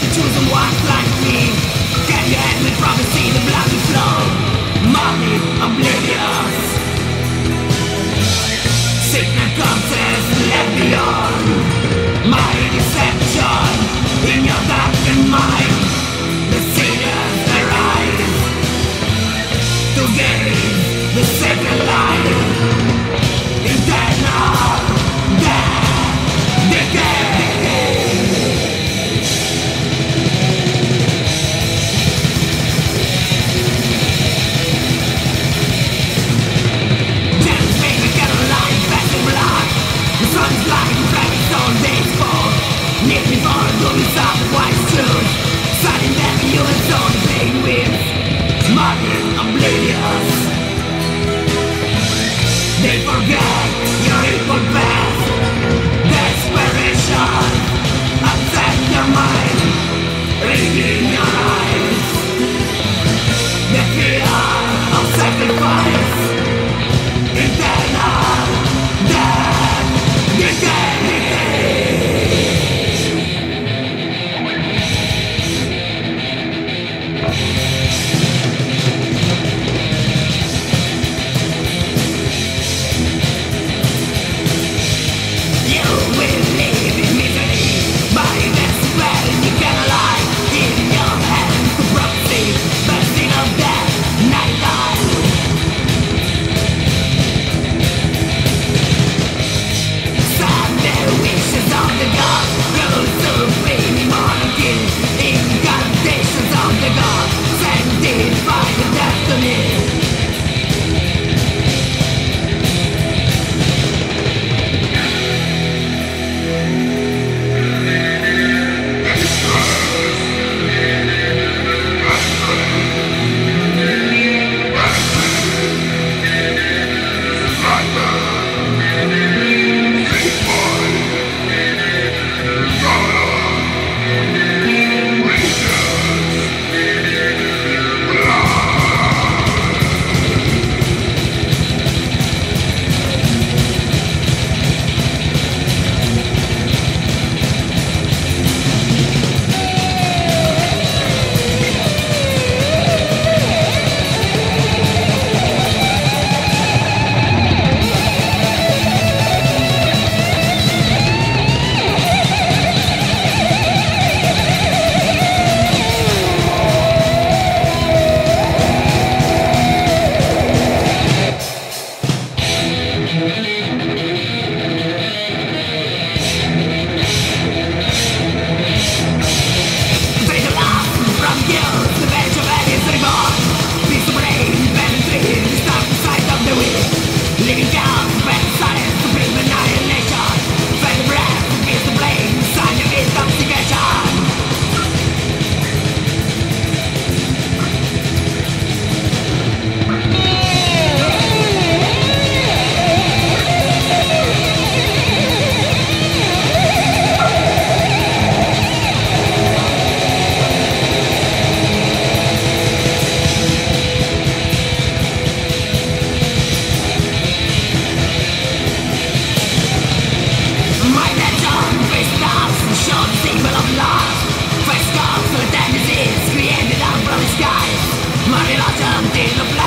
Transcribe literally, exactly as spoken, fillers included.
chosen ones like me. Can you help me prophecy the blood will flow? Money oblivious, sickness conscious left beyond. My deception in your darkened mind. The sinners arise to gain the second life. Eternal death, decay. Sun's light reflects on days fall. Need me for doing some wise truth. Sudden death, human soul, playing with smarter, oblivious. They forget your evil past. Desperation upset your mind, reading your eyes. The fear of sacrifice, eternal death. Created out from the skies. My religion did not